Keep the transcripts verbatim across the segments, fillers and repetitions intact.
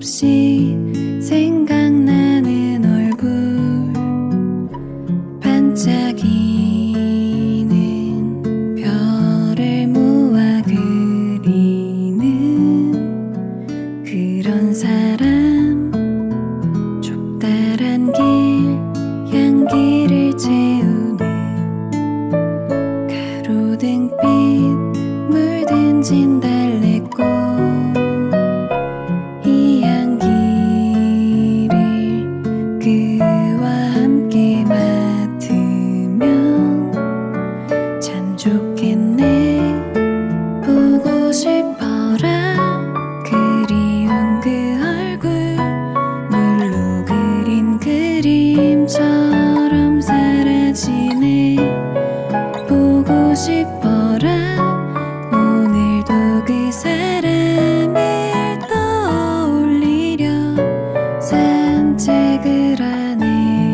없이 생각나는 얼굴 반짝이는 별을 모아 그리는 그런 사람 좁다란 길 향기를 채우는 가로등빛 물든 진달래꽃 이 향기를 그와 함께 맡으면 참 좋겠네. 보고 싶어라 그리운 그 얼굴 물로 그린 그림처럼 사라지네. 보고 싶어라 오늘도 그 사람을 떠올리려 산책을 하네.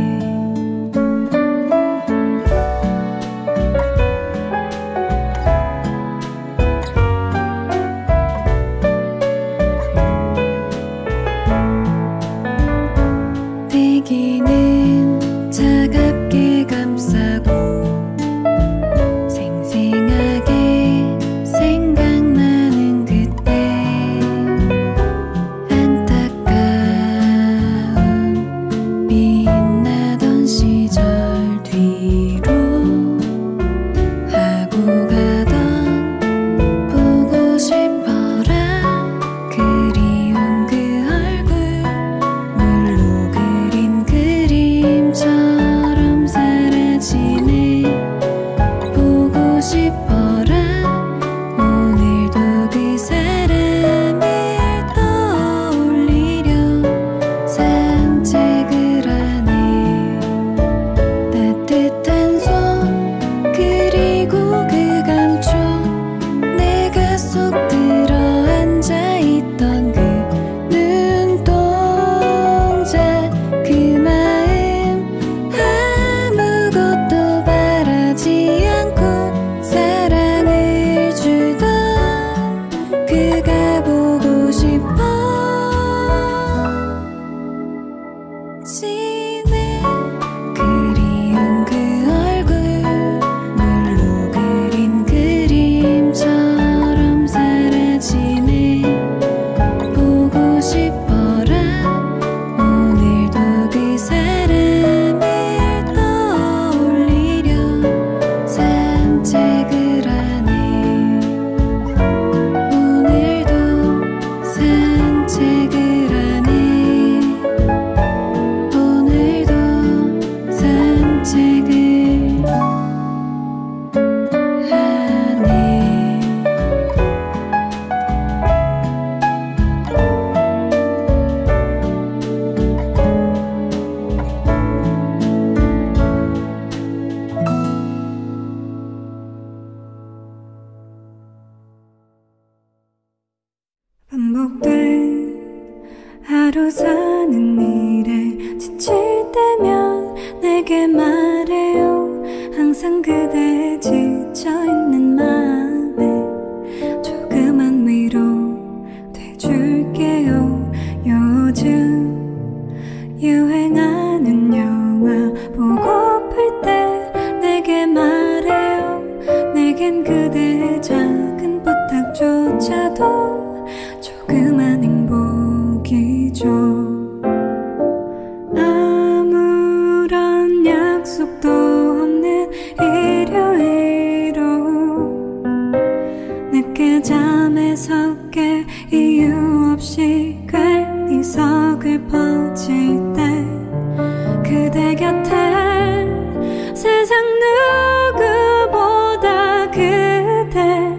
대기는 차갑게 감싸고 생생하게 생각나는 그때 안타까운 빛나던 시절 뒤로 하고 가던 보고 싶어라 그리운 그 얼굴 물로 그린 그림처럼 사라지네. 보고 싶어라 오늘도 그 사람을 떠올리려 산책을 하네. 따뜻한 손 그리고 그 감촉 내가 쏙 들어 앉아있던 그 눈동자 그 마음 아무것도 바라지 않고 사랑을 주던 그가 보고 싶어 지네. 그리운 그 얼굴 물로 그린 그림처럼 사라지네. 보고 싶어라 오늘도 그 사람을 떠올리려 산책을 하네. 오늘도 산책을 하네. 오늘도 산책을 하네. 반복된 하루 사는 일에 지칠 때면 내게 말해요. 항상 그대에 지쳐있는 마음에 조그만 위로 돼줄게요. 요즘 유행하는 영화 보고플 때 내게 말해요. 내겐 그대의 작은 부탁조차도 조그만 행복이죠. 아무런 약속도 없는 일요일로 늦게 잠에서 깨 이유 없이 괜히 서글퍼질 때 그대 곁에 세상 누구보다 그대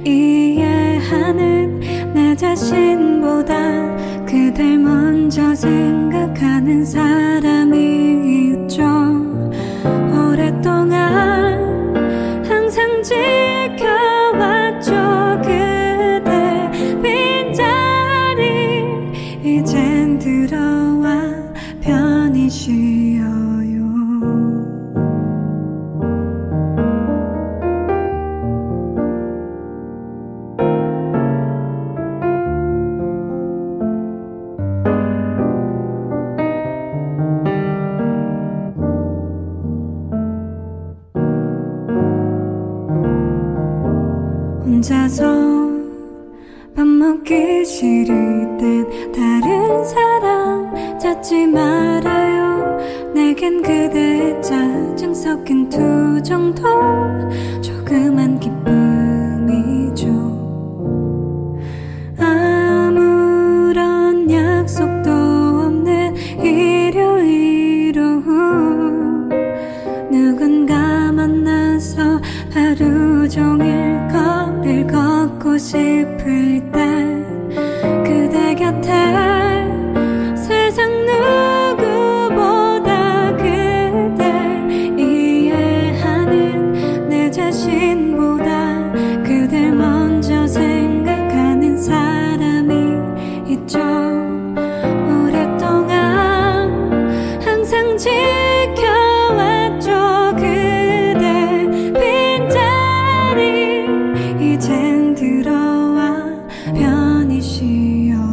이해하는 내 자신보다 그댈 먼저 생각하는 사람이 있죠. 오랫동안 항상 지켜왔죠. 그대 빈자리 이젠 들어와 편히 쉬어요. 혼자서 밥 먹기 싫을 땐 다른 사람 찾지 말아요. 내겐 그대의 짜증 섞인 투정도 조그만 기쁨이죠. 아무런 약속도 없는 일요일 오후 누군가 만나서 하루 종일 거리를 걷고 싶을 때 그대 곁에 세상 누구보다 그댈 이해하는 내 자신보다 그댈 먼저 생각하는 사람이 있죠. 오랫동안 항상 지켜왔죠. 그대 빈자리 이젠 들어와 편히 쉬어요.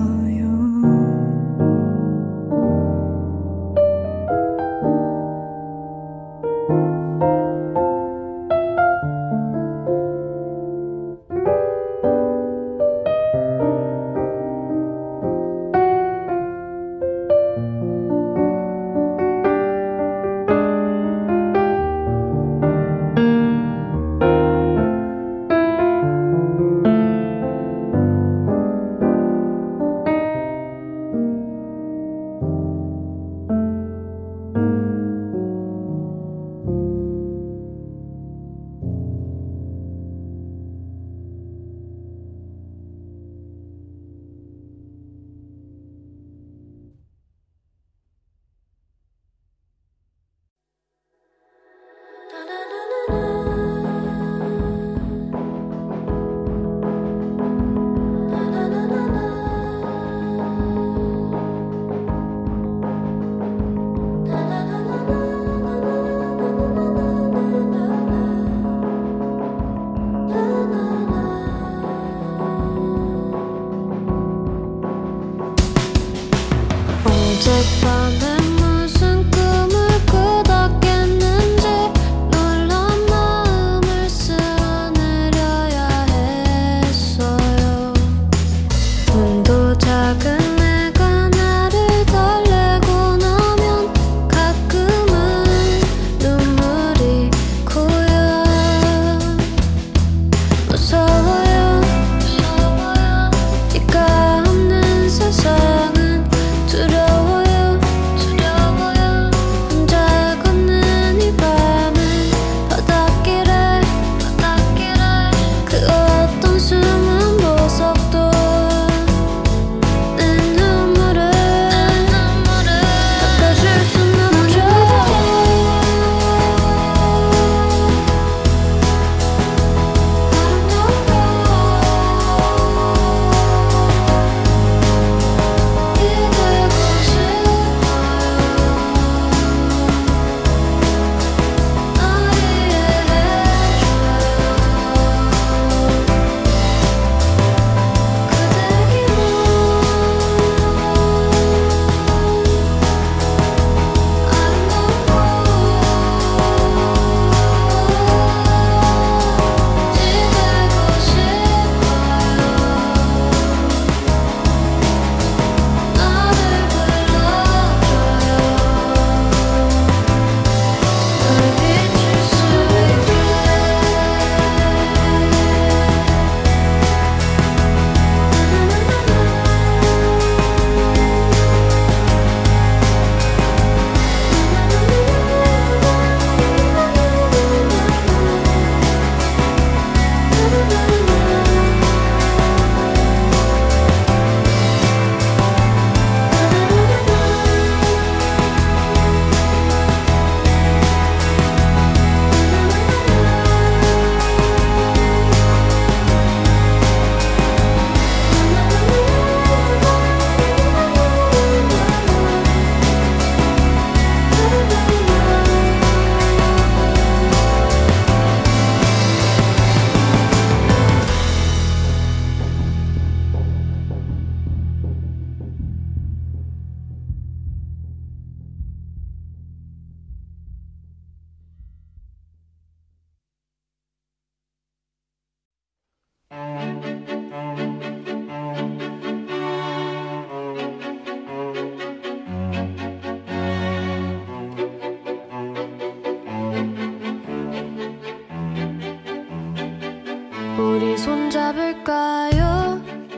될까요?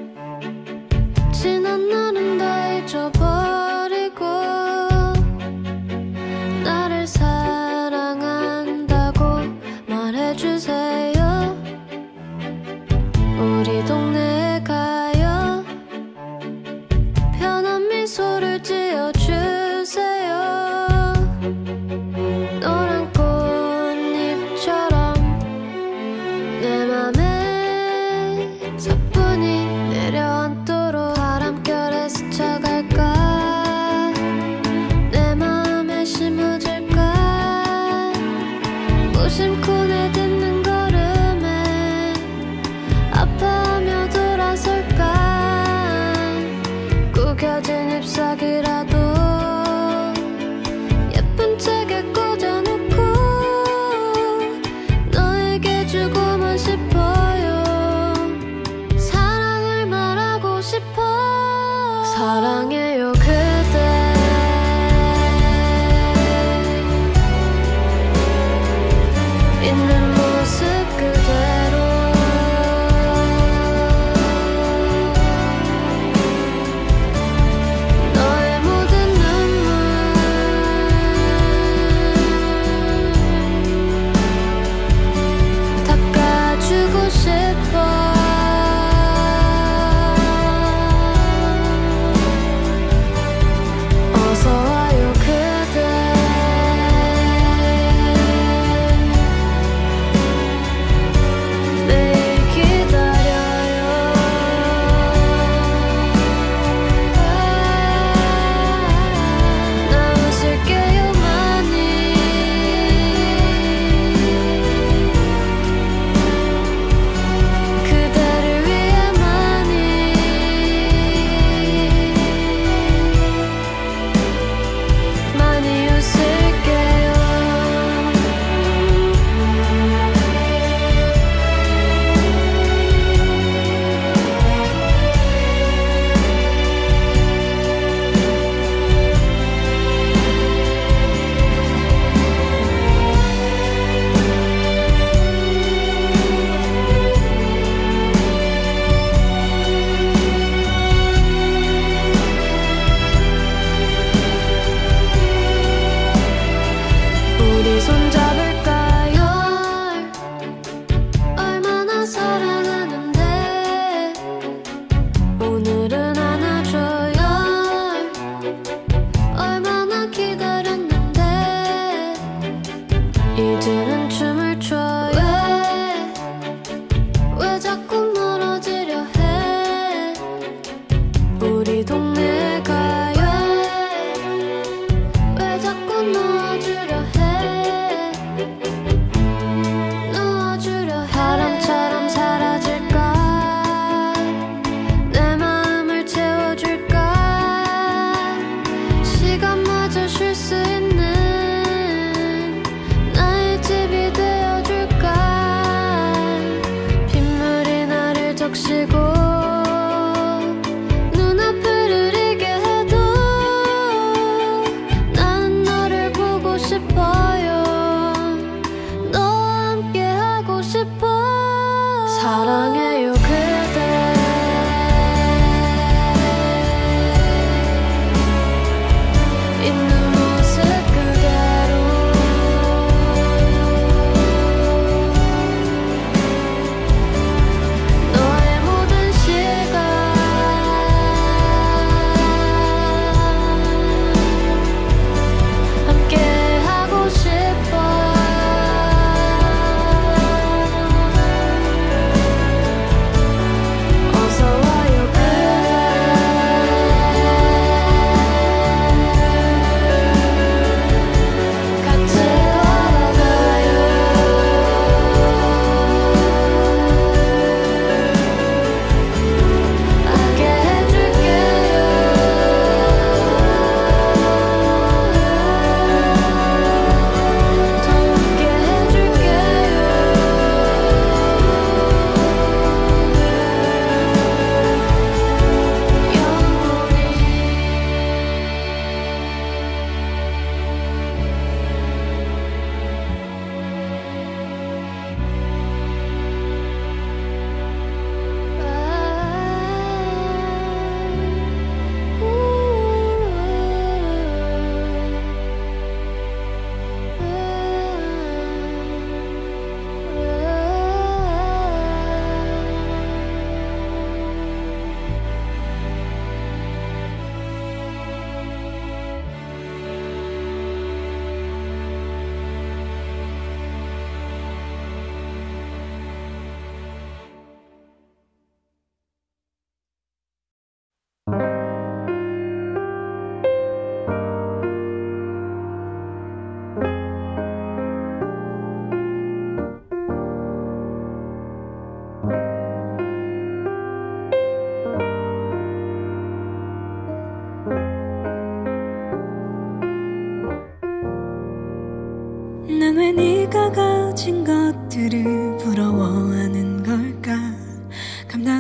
지난 날은 다 잊어버리고 나를 사랑한다고 말해주세요. 우리 동네에 가요. 편한 미소를 지어주세요. 노란 꽃잎처럼 내 맘에 사뿐히 내려앉도록 바람결에 스쳐갈까? 내 맘에 심어질까? 무심코 내딛는 걸음에 아파하며 돌아설까? 구겨진 잎사귀라도 예쁜 책에 꽂아놓고 너에게 주고만 싶어요. 사랑을 말하고 싶어. 사랑해요 그대. 있는 모습 그대로 너의 모든 눈물 닦아주고 싶어. 어서 와요 그대. 매일 기다려요. 나 웃을게요 많이. 그대를 위해 많이. 많이 웃을게요. 우리 손잡을까요? 얼마나 사랑하는데 오늘은 안아줘요. 얼마나 기다렸는데 이제는 춤을 춰요. 왜, 왜 자꾸 멀어지려 해. 우리 동네에 가요. 왜 자꾸 놓아주려 해. 놓아주려 해. 바람처럼 사라질까? 내 마음을 채워줄까? 시간마저 쉴 수 있는 나의 집이 되어줄까? 빗물이 나를 적시고 눈앞을 흐리게 해도 난 너를 보고 싶어요. 너와 함께 하고 싶어. 사랑해요 그대. 있는 모습 그대로 너의 모든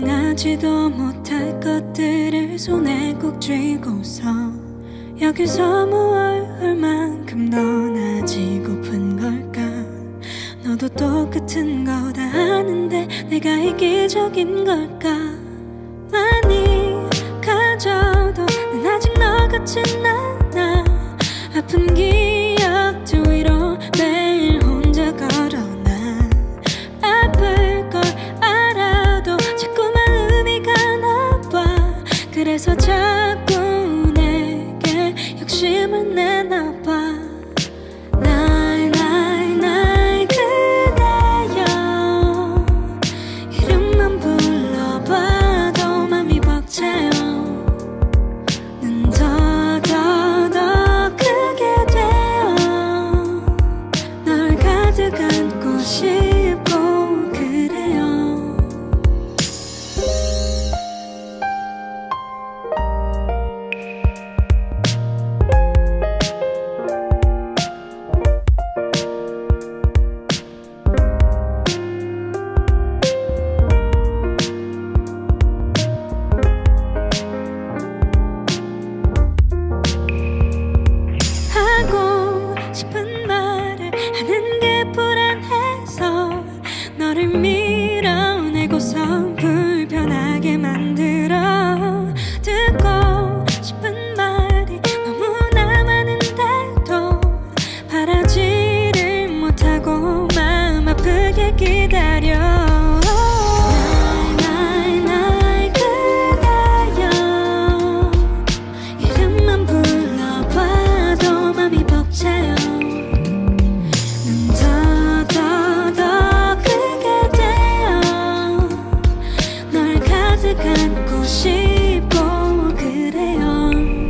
상상하지도 못할 것들을 손에 꼭 쥐고서 여기서 무얼 할 만큼 더 나아지고픈 걸까. 너도 똑같은 거다 아는데 내가 이기적인 걸까. 많이 가져도 난 아직 너 같진 않아. 아픈 기억들 위로 매일 혼자 걸어나. 아플 걸 알아도 자꾸만 의미 가나봐. 그래서 자꾸 내게 욕심을 내나봐. 날 날 날 그대여 이름만 불러봐도 맘이 벅차요. 눈 더 더 더 크게 되어 널 가득 안고 싶고 그래요. 하고 싶은 말을 하는 게 불안해서 너를 밀어내고서 불편하게 만들어. 듣고 싶은 말이 너무나 많은데도 바라지를 못하고 마음 아프게 기다려. 날 날 그대여 이름만 불러봐도 맘이 벅차요. 눈 더 더 더 크게 되어 널 가득 안고 싶고 그래요.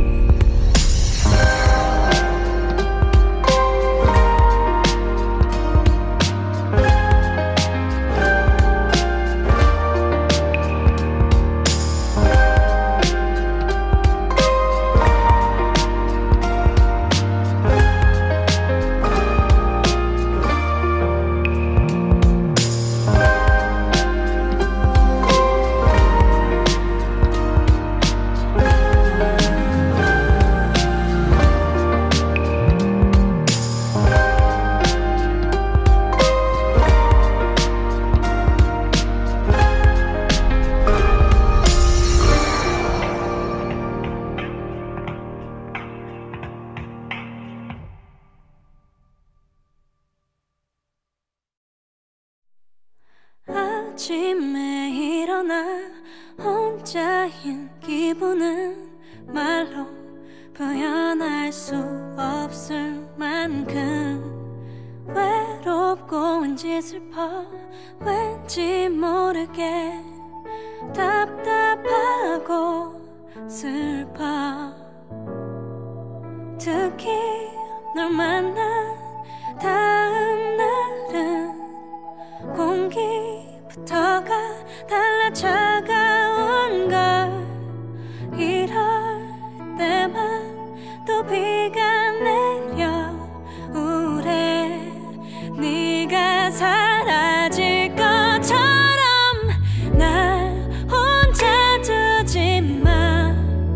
아침에 일어나 혼자인 기분은 말로 표현할 수 없을 만큼 외롭고 왠지 슬퍼. 왠지 모르게 답답하고 슬퍼. 특히 널 만난 다음 날은 공기부터가 달라 차가운 걸. 이럴 때만 또 비가 내려 우울해. 네가 사라질 것처럼 날 혼자 두지 마.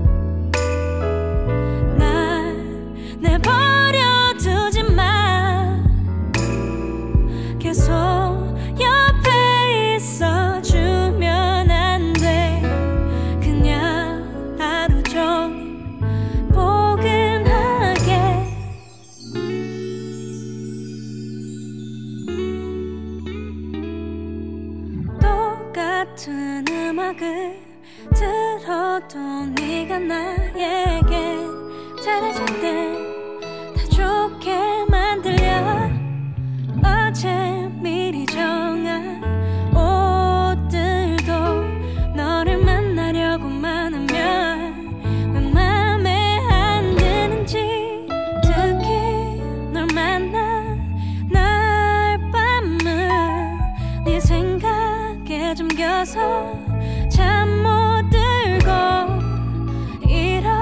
날 내버려 두지 마. 계속 옆에 있어주면 안 돼. 그냥 하루 종일 포근하게. 똑같은 음악을 들어도 네가 나에게 잘해줄 때 다 좋게 만들려. 어제 미리 정한 옷들도 너를 만나려고만 하면 왜 맘에 안 드는지. 특히 널 만난 날 밤은 네 생각에 잠겨서 잠 못 들고. 이럴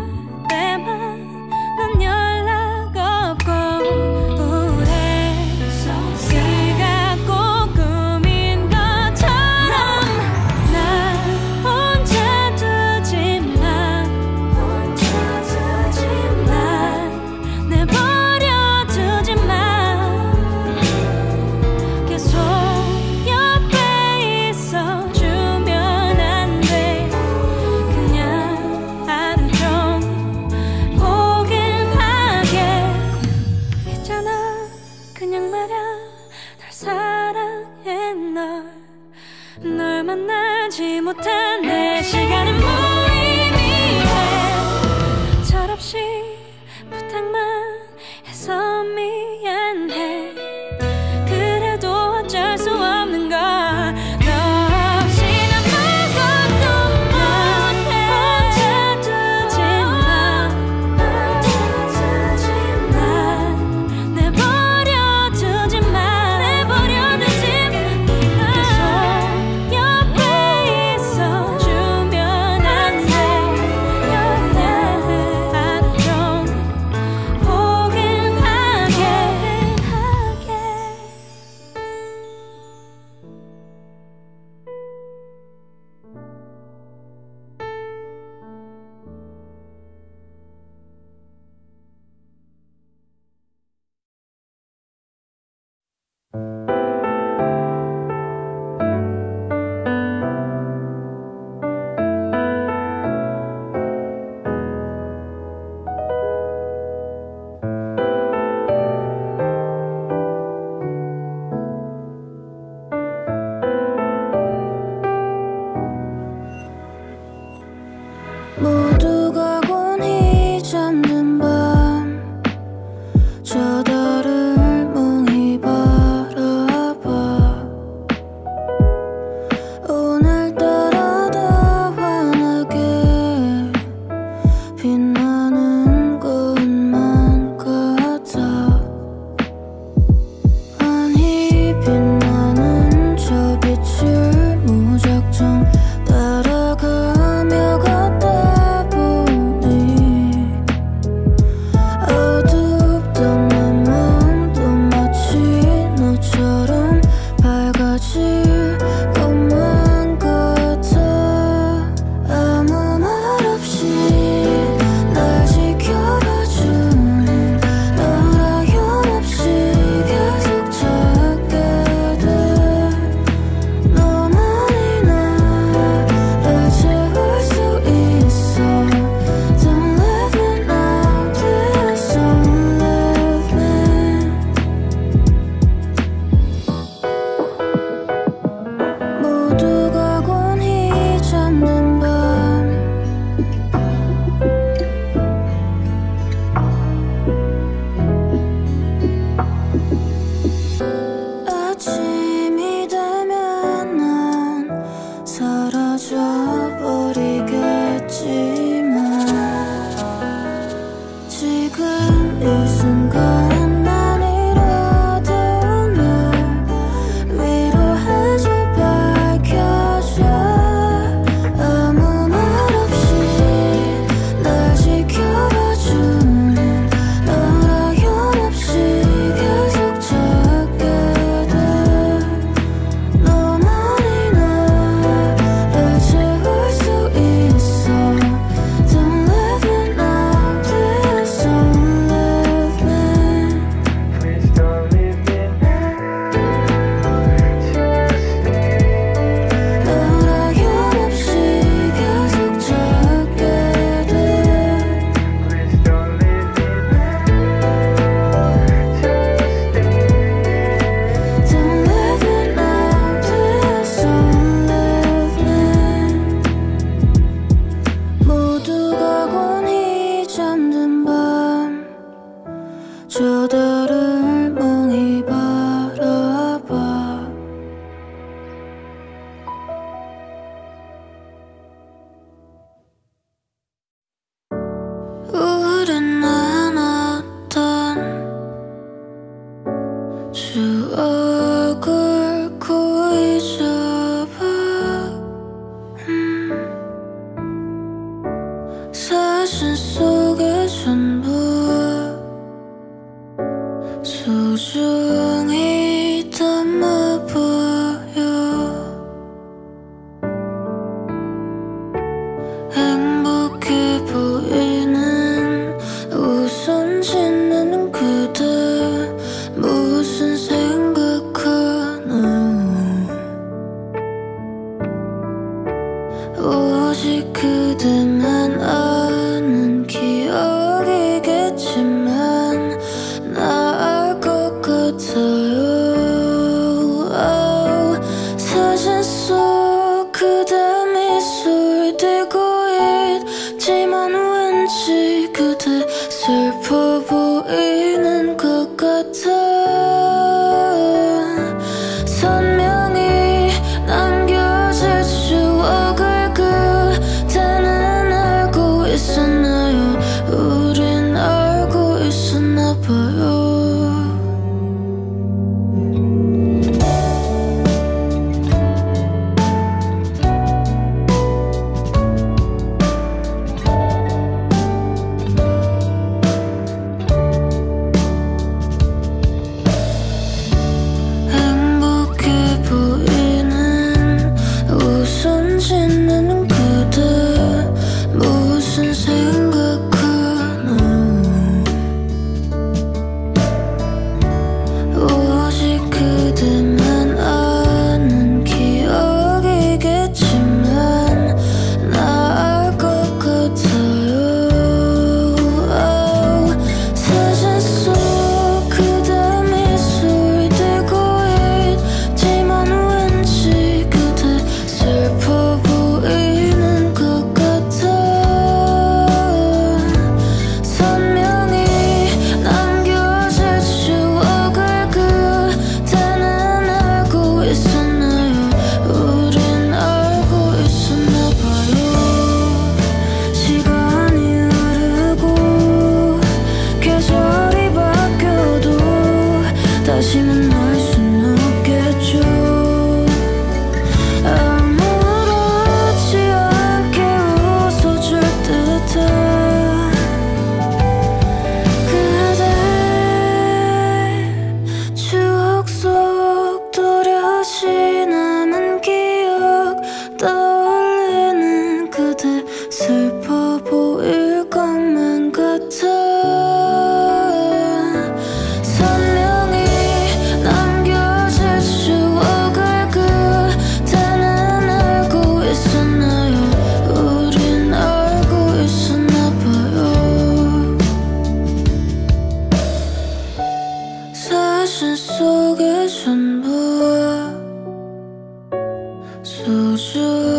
때만 난 연락 없고 우울해. 네가 꼭 꿈인 것처럼 날 알지 못한 내 시간은 무의미해. 철없이 부탁만 해서 미안해. 그래도 어쩔 수 없는 걸. 모두가 곤히 잠든 밤 저 달을 멍히 바라봐. 오늘따라 더 환하게 빛나는 것만 같아. 환히 빛나는 저 빛을 무작정 따라가며 걷다 보니 어둡던 내 맘도 마치 너처럼 밝아질 것만 같아. 아무 말 없이 날 지켜봐주는 너라 현없이 계속 찾게 돼. 너만이 나를 채울 수 있어. Don't leave me now, please don't leave me. 모두가 곤히 잠든 밤 아침이 되면 난 사라져 버리겠지만 지금 이 순간만이라도 날 위로해줘. 밝혀줘. 아무 말 없이 날 지켜봐주는 너라 현없이 계속 찾게 돼. 너만이 나를 채울 수 있어. Don't leave me now, please don't leave me. Please don't leave me 너라 현없이 계속 찾게 돼. Please don't leave me Don't leave me now, please don't leave me. 모두가 곤히 잠든 밤 저 달을 멍히 바라봐. 우린 나눴던 추억을 고이 잡아. 음. 사진 속에 전부 소중히 담아봐요. 행복해 보이는 웃음 짓는 그대 무슨 생각하나. 오직 그대만 아는 기억이겠지만 나 알 것 같아요. 사진 속 그대 소중한